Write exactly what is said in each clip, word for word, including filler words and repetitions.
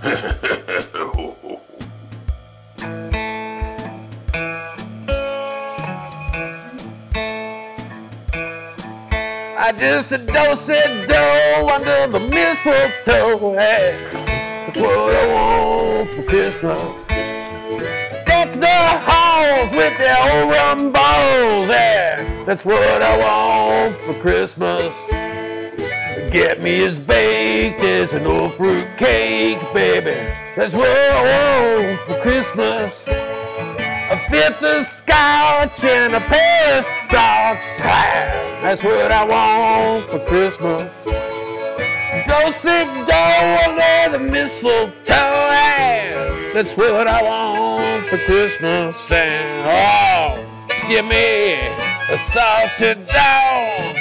I just a dozy dough under the mistletoe. Hey, that's what I want for Christmas. Deck the halls with their old rum balls. Hey, that's what I want for Christmas. Get me as baked as an old fruit cake, baby. That's what I want for Christmas. A fifth of Scotch and a pair of socks. That's what I want for Christmas. Dozy dough under the mistletoe. That's what I want for Christmas. And oh, give me a salted dough.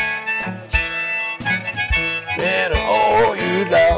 And oh, you know,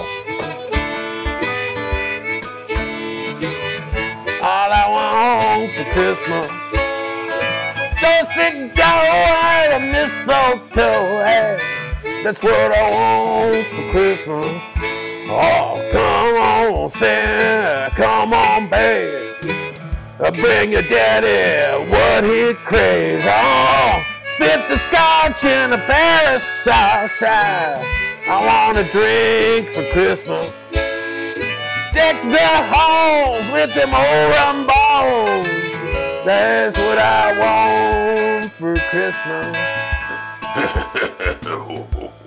all I want for Christmas. Dozy dough and a mistletoe. Hey, that's what I want for Christmas. Oh, come on, Santa, come on, babe. Bring your daddy what he craves. Oh, fifth of Scotch and a pair of socks. I, I want a drink for Christmas. Deck the halls with them old rum balls. That's what I want for Christmas.